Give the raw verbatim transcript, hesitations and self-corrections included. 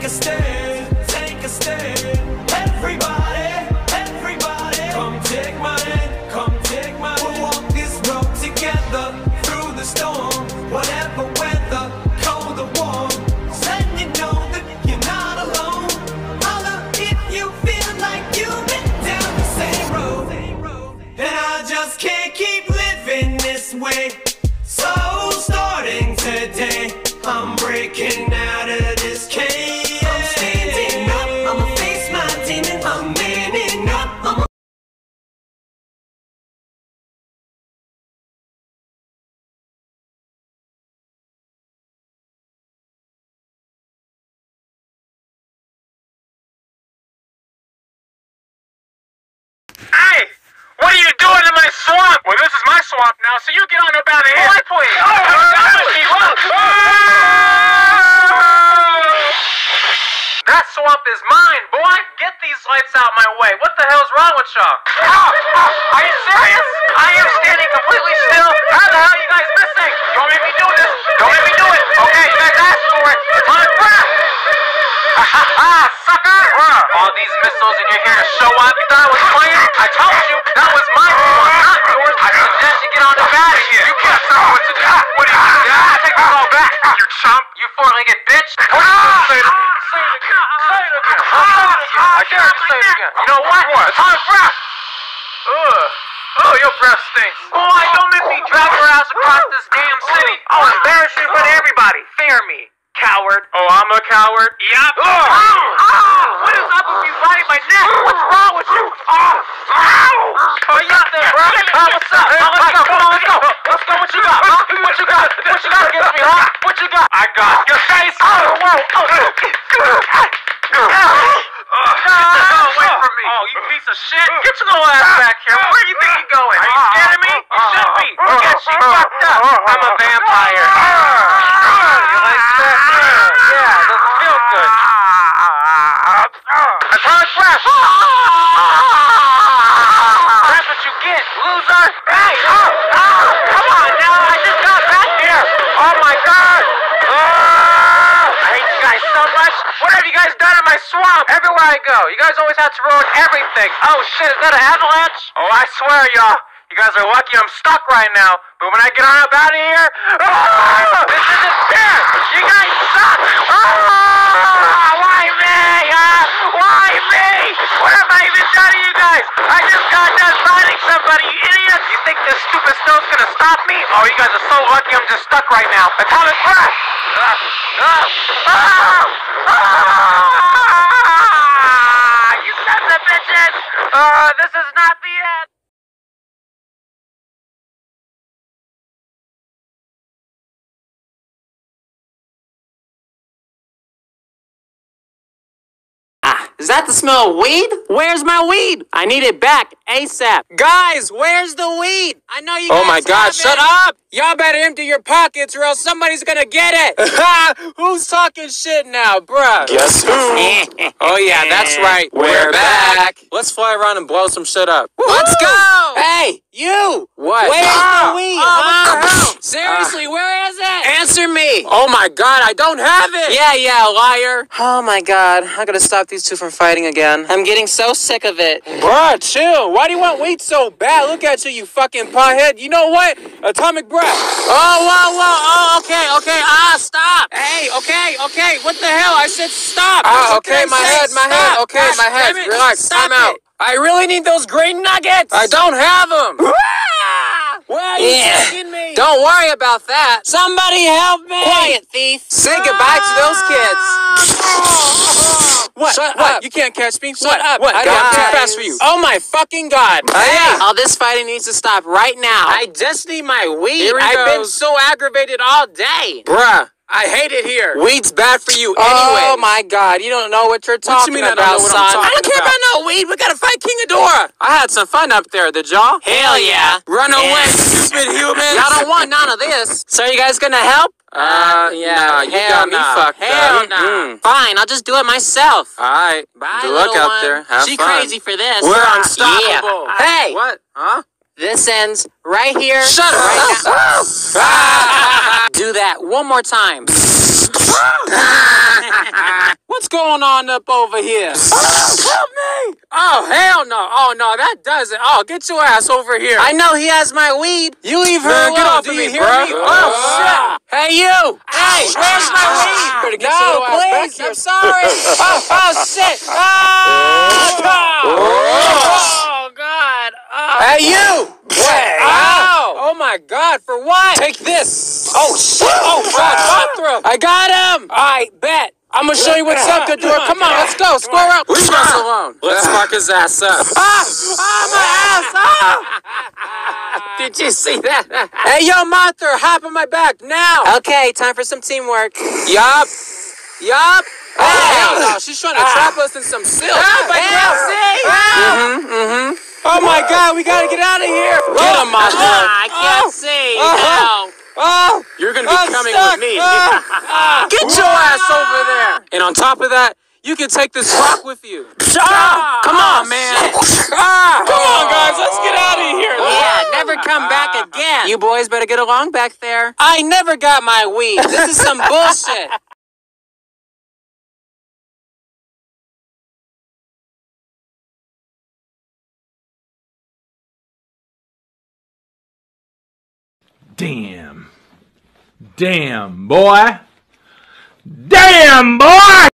Take a stand, take a stand. Everybody, everybody, come take my hand, come take my hand. We'll walk this road together through the storm, whatever weather, cold or warm. So let you know that you're not alone. Holler if you feel like you've been down the same road. And I just can't keep living this way. So starting today, I'm breaking out of this cage. I'm standing up, I'ma face my demon. I'm manning up, I'm Hey! What are you doing in my swamp? Well, this is my swamp now, so you get on up out of here. Boy, please. Oh, that swamp is mine, boy. Get these lights out my way. What the hell's wrong with y'all? Oh, oh, are you serious? I am standing completely still. How the hell are you guys missing? Don't make me do this. Don't make me do it. Okay, you guys asked for it. It's my breath. Ha ha ha, sucker! All these missiles and you're here to show up. You thought I was playing? I told you that was my swamp, not yours. I suggest you get on up out of here. You can't tell me what to do. What do you do? Yeah, take this all back. You chump. You four-legged bitch. What are you gonna say to me? Say it again. Say it again. Say it again. I can't say it again. You know what? What? It's on breath. Ugh. Oh, your breath stinks. Boy, don't make me drag your ass across this damn city. I'll embarrass you in front of everybody. Fear me. Coward. Oh, I'm a coward? Yep. Oh, oh, oh, what is up with you biting my neck? What's wrong with you? Oh, ow! Oh, you out there, bro? Oh, what's up? Oh, let's go, come on, let's go. Let's go, what you got, huh? What you got? What you got against me, huh? What you got? I got your face. Oh, whoa. Oh, oh, get away from me. Oh, you piece of shit. Get your little ass back here. Where do you think you're going? Are you scared of me? You should be. Get you fucked up. I'm a vampire. You like that? Yeah, doesn't feel good. Atomic breath! That's what you get, loser! Hey! Oh! Oh! Come on now! I just got back here! Oh my god! Oh! I hate you guys so much! What have you guys done in my swamp? Everywhere I go, you guys always have to ruin everything! Oh shit, is that an avalanche? Oh, I swear, y'all! You guys are lucky I'm stuck right now, but when I get on up out of here, oh, this isn't fair! You guys suck! Oh, why me? Uh, why me? What have I even done to you guys? I just got done fighting somebody, you idiots! You think this stupid snow's gonna stop me? Oh, you guys are so lucky I'm just stuck right now. Atomic breath! Uh, uh, oh, oh, you sons of bitches! Uh, this is not the end! Is that the smell of weed? Where's my weed? I need it back ASAP. Guys, where's the weed? I know you guys Oh my god, have shut it. up! Y'all better empty your pockets or else somebody's gonna get it! Who's talking shit now, bruh? Guess who? Oh yeah, that's right. We're back. Let's fly around and blow some shit up. Let's go! Hey, you! What? Where's Ah! the weed? Oh, huh? what the hell? Seriously, where is it? Answer me! Oh my god, I don't have it! Yeah, yeah, liar. Oh my god, I gotta stop these two from fighting again. I'm getting so sick of it. Bruh, chill. Why do you want weed so bad? Look at you, you fucking pothead. You know what? Atomic breath. Oh, whoa, whoa, oh, okay, okay, ah, stop. Hey, okay, okay, what the hell? I said stop. Ah, okay, my head, my head. Okay, Gosh, my head. damn it, Relax, stop time out. it. I really need those green nuggets. I don't have them. Where are you Yeah. taking me? Don't worry about that. Somebody help me. Quiet, thief. Say goodbye to those kids. What? Shut what? up. You can't catch me. Shut what? up, What? I'm guys. too fast for you. Oh my fucking god. Hey, all this fighting needs to stop right now. I just need my weed. Here he I've goes. been so aggravated all day. Bruh, I hate it here. Weed's bad for you anyway. Oh my god, you don't know what you're talking you mean I about, don't know what son. I'm talking I don't care about? about no weed. We gotta fight King Ghidorah. I had some fun up there, did y'all? Hell yeah. Run Yeah. away, stupid humans. Y'all don't want none of this. So are you guys gonna help? Uh, yeah, nah, you hell got me nah. fucked Hell up. nah. Mm-mm. Fine, I'll just do it myself. Alright, Bye, good luck little out one. there. Have she fun. crazy for this. We're Uh, unstoppable. Yeah. Hey, What? Huh? this ends right here. Shut right up. now. Do that one more time. What's going going on up over here? Help me! Oh, hell no. Oh, no, that doesn't. Oh, get your ass over here. I know he has my weed. You leave her Man, alone. get off Do of you me, hear bruh. me? Oh, shit. Hey, you. Hey, where's my weed? Better get No, your little ass back please. here. I'm sorry. oh, oh, shit. Oh, oh God. Oh. Hey, you. Hey. Ow. Oh, my God. For what? Take this. Oh, shit. Oh, God. Bathroom. I got him. All right, bet. I'm gonna show you what's up, good door. Come on, let's go. Square up. Leave us alone. Let's fuck his ass up. Ah! Ah, my ass! Ah! Did you see that? Hey, yo, Monster, hop on my back now. Okay, time for some teamwork. Yup. Yup. Oh, hell no. She's trying to trap us in some silk. Help, I can't see. Mm-hmm, mm-hmm. Oh, my God, we gotta get out of here. Get him, Monster. I can't see. Oh. Help. Oh, You're gonna be I'm coming stuck. with me. Ah. Get your ass over there. And on top of that, you can take this rock with you. Ah, Come on, man. Ah. Come on, guys. Let's get out of here. Yeah, never come back again. You boys better get along back there. I never got my weed. This is some bullshit. Damn. Damn, boy. Damn, boy!